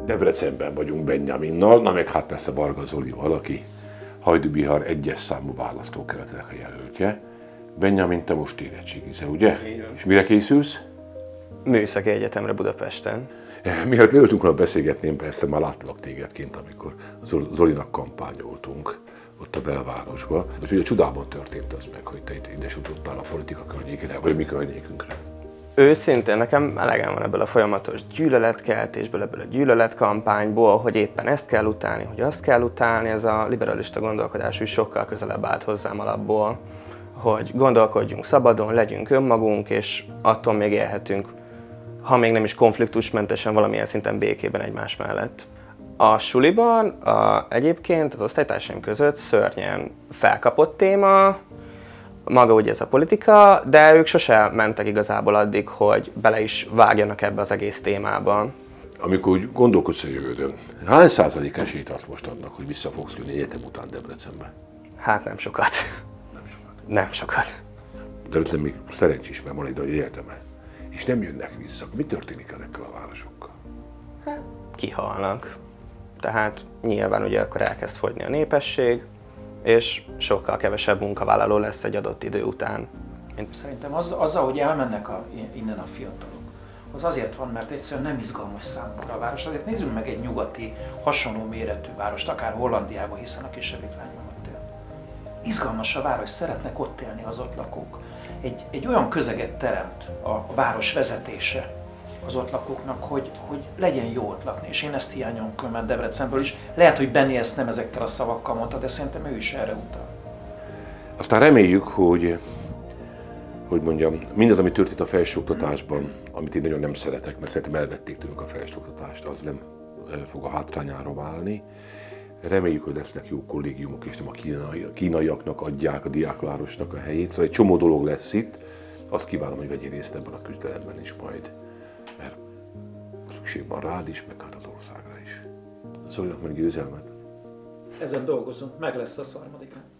Debrecenben vagyunk Benjaminnal, na meg hát persze Varga Zolival, aki Hajdú-Bihar 1-es számú választókerületnek a jelöltje. Benjamin, te most érettségizel, ugye? És mire készülsz? Műszaki Egyetemre Budapesten. Miatt leültünk volna beszélgetni, én persze már láttalak téged kint, amikor Zolinak kampányoltunk ott a belvárosban. Hogy a csodában történt az meg, hogy te itt ide jutottál a politika környékére, vagy mi környékünkre? Őszintén nekem elegem van ebből a folyamatos gyűlöletkeltésből, ebből a gyűlöletkampányból, hogy éppen ezt kell utálni, hogy azt kell utálni. Ez a liberalista gondolkodás is sokkal közelebb állt hozzám alapból, hogy gondolkodjunk szabadon, legyünk önmagunk, és attól még élhetünk, ha még nem is konfliktusmentesen, valamilyen szinten békében egymás mellett. A suliban egyébként az osztálytársaim között szörnyen felkapott téma, maga ugye ez a politika, de ők sose mentek igazából addig, hogy bele is vágjanak ebbe az egész témában. Amikor úgy gondolkodsz a jövődön, hány százalék esélyt adsz most annak, hogy vissza fogsz jönni egyetem után Debrecenbe? Hát nem sokat. Nem sokat. Nem sokat. Debrecen még szerencsés, mert van egy nagy egyeteme. És nem jönnek vissza. Mi történik ezekkel a városokkal? Hát, kihalnak. Tehát nyilván ugye akkor elkezd fogyni a népesség, és sokkal kevesebb munkavállaló lesz egy adott idő után. Szerintem azzal, hogy elmennek innen a fiatalok, az azért van, mert egyszerűen nem izgalmas számukra a város. Azért nézzünk meg egy nyugati, hasonló méretű várost, akár Hollandiában, hiszen a kisebbik lányban ott él. Izgalmas a város, szeretnek ott élni az ott lakók. Egy olyan közeget teremt a város vezetése az ott lakóknak, hogy legyen jó ott lakni, és én ezt hiányolom különben Debrecenből is. Lehet, hogy Benni ezt nem ezekkel a szavakkal mondta, de szerintem ő is erre utal. Aztán reméljük, hogy mondjam, mindaz, ami történt a felsőoktatásban, amit én nagyon nem szeretek, mert szerintem elvették tőlünk a felsőoktatást, az nem fog a hátrányára válni. Reméljük, hogy lesznek jó kollégiumok, és nem a kínaiaknak adják a diákvárosnak a helyét. Szóval egy csomó dolog lesz itt. Azt kívánom, hogy vegyél részt ebben a küzdelemben is majd, mert szükség van rád is, meg hát az országra is. Zolinak meg győzelmet. Ezen dolgozunk, meg lesz a 3-án.